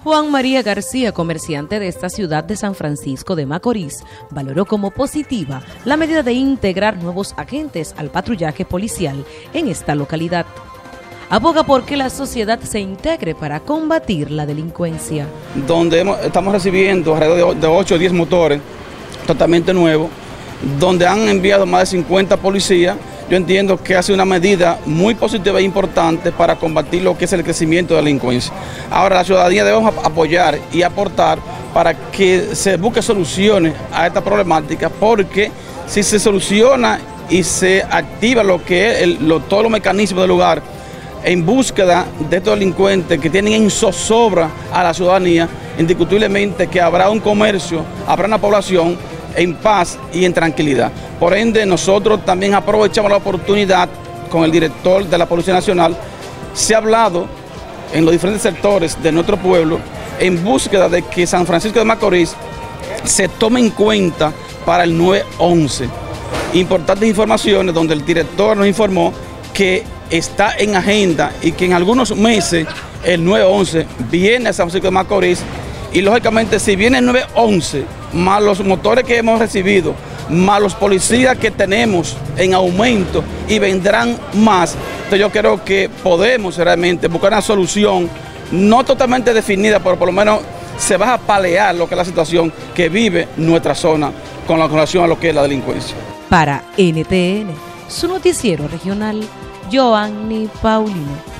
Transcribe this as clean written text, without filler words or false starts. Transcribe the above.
Juan María García, comerciante de esta ciudad de San Francisco de Macorís, valoró como positiva la medida de integrar nuevos agentes al patrullaje policial en esta localidad. Aboga por que la sociedad se integre para combatir la delincuencia. Donde estamos recibiendo alrededor de 8 o 10 motores totalmente nuevos, donde han enviado más de 50 policías. Yo entiendo que hace una medida muy positiva e importante para combatir lo que es el crecimiento de la delincuencia. Ahora la ciudadanía debemos apoyar y aportar para que se busque soluciones a esta problemática, porque si se soluciona y se activa lo que es todos los mecanismos del lugar en búsqueda de estos delincuentes que tienen en zozobra a la ciudadanía, indiscutiblemente que habrá un comercio, habrá una población en paz y en tranquilidad. Por ende, nosotros también aprovechamos la oportunidad con el director de la Policía Nacional. Se ha hablado en los diferentes sectores de nuestro pueblo en búsqueda de que San Francisco de Macorís se tome en cuenta para el 911. Importantes informaciones donde el director nos informó que está en agenda y que en algunos meses el 911 viene a San Francisco de Macorís. Y lógicamente, si viene el 911, más los motores que hemos recibido, más los policías que tenemos en aumento y vendrán más, entonces yo creo que podemos realmente buscar una solución, no totalmente definida, pero por lo menos se va a paliar lo que es la situación que vive nuestra zona con relación a lo que es la delincuencia. Para NTN, su noticiero regional, Joanny Paulino.